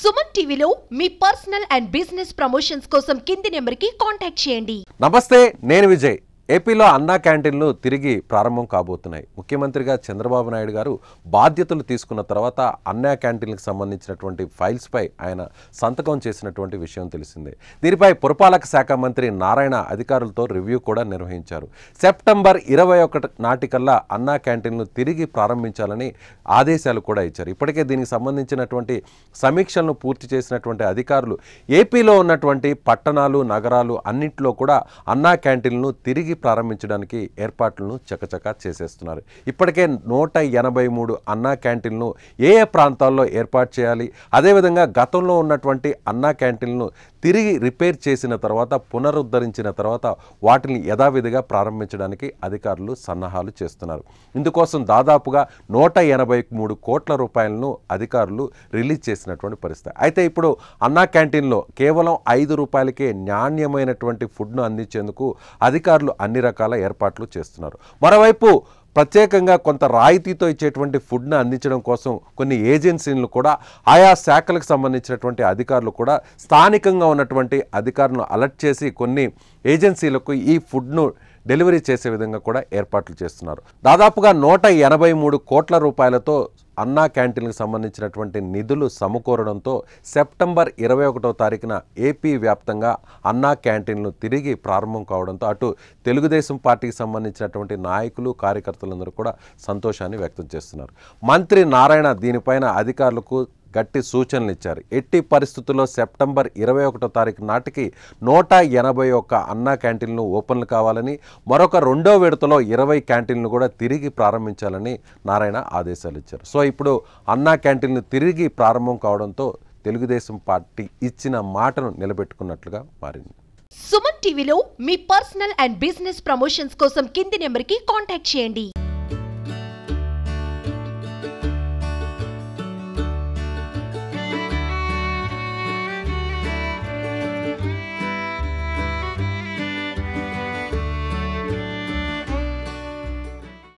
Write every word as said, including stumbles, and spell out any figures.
సుమన్ టీవీలో మీ personal and business promotions కోసం కింది నెంబర్కి కాంటాక్ట్ చేయండి. నమస్తే, నేను విజయ్. ఏపీలో అన్నా క్యాంటీన్లు తిరిగి ప్రారంభం కాబోతున్నాయి. ముఖ్యమంత్రిగా చంద్రబాబు నాయుడు గారు బాధ్యతలు తీసుకున్న తర్వాత అన్నా క్యాంటీన్లకు సంబంధించినటువంటి ఫైల్స్పై ఆయన సంతకం చేసినటువంటి విషయం తెలిసిందే. దీనిపై పురపాలక శాఖ మంత్రి నారాయణ అధికారులతో రివ్యూ కూడా నిర్వహించారు. సెప్టెంబర్ ఇరవై ఒకటి నాటికల్లా అన్నా క్యాంటీన్లు తిరిగి ప్రారంభించాలని ఆదేశాలు కూడా ఇచ్చారు. ఇప్పటికే దీనికి సంబంధించినటువంటి సమీక్షలను పూర్తి చేసినటువంటి అధికారులు ఏపీలో ఉన్నటువంటి పట్టణాలు, నగరాలు అన్నింటిలో కూడా అన్నా క్యాంటీన్లను తిరిగి ప్రారంభించడానికి ఏర్పాట్లను చకచకా చేసేస్తున్నారు. ఇప్పటికే నూట ఎనభై మూడు అన్నా క్యాంటీన్లను ఏ ఏ ప్రాంతాల్లో ఏర్పాటు చేయాలి, అదేవిధంగా గతంలో ఉన్నటువంటి అన్నా క్యాంటీన్లను తిరిగి రిపేర్ చేసిన తర్వాత పునరుద్ధరించిన తర్వాత వాటిని యథావిధిగా ప్రారంభించడానికి అధికారులు సన్నాహాలు చేస్తున్నారు. ఇందుకోసం దాదాపుగా నూట ఎనభై మూడు కోట్ల రూపాయలను అధికారులు రిలీజ్ చేసినటువంటి పరిస్థితి. అయితే ఇప్పుడు అన్నా క్యాంటీన్లో కేవలం ఐదు రూపాయలకే నాణ్యమైనటువంటి ఫుడ్ను అందించేందుకు అధికారులు అన్ని రకాల ఏర్పాట్లు చేస్తున్నారు. మరోవైపు ప్రత్యేకంగా కొంత రాయితీతో ఇచ్చేటువంటి ఫుడ్ను అందించడం కోసం కొన్ని ఏజెన్సీలను కూడా ఆయా శాఖలకు సంబంధించినటువంటి అధికారులు కూడా స్థానికంగా ఉన్నటువంటి అధికారులను అలర్ట్ చేసి కొన్ని ఏజెన్సీలకు ఈ ఫుడ్ను డెలివరీ చేసే విధంగా కూడా ఏర్పాట్లు చేస్తున్నారు. దాదాపుగా నూట ఎనభై మూడు కోట్ల రూపాయలతో అన్నా క్యాంటీన్లకు సంబంధించినటువంటి నిధులు సమకూరడంతో సెప్టెంబర్ ఇరవై ఒకటో తారీఖున ఏపీ వ్యాప్తంగా అన్నా క్యాంటీన్లు తిరిగి ప్రారంభం కావడంతో అటు తెలుగుదేశం పార్టీకి సంబంధించినటువంటి నాయకులు, కార్యకర్తలందరూ కూడా సంతోషాన్ని వ్యక్తం చేస్తున్నారు. మంత్రి నారాయణ దీనిపైన అధికారులకు గట్టి సూచనలు ఇచ్చారు. ఎట్టి పరిస్థితుల్లో సెప్టెంబర్ ఇరవై ఒకటో తారీఖు నాటికి నూట ఎనభై ఒక్క అన్నా క్యాంటీన్లు ఓపెన్లు కావాలని, మరొక రెండో విడతలో ఇరవై క్యాంటీన్లు కూడా తిరిగి ప్రారంభించాలని నారాయణ ఆదేశాలు ఇచ్చారు. సో ఇప్పుడు అన్నా క్యాంటీన్లు తిరిగి ప్రారంభం కావడంతో తెలుగుదేశం పార్టీ ఇచ్చిన మాటను నిలబెట్టుకున్నట్లుగా మారింది. సుమన్ టీవీలో మీ పర్సనల్ అండ్ బిజినెస్ ప్రమోషన్స్ కోసం కింది నెంబర్కి కాంటాక్ట్ చేయండి.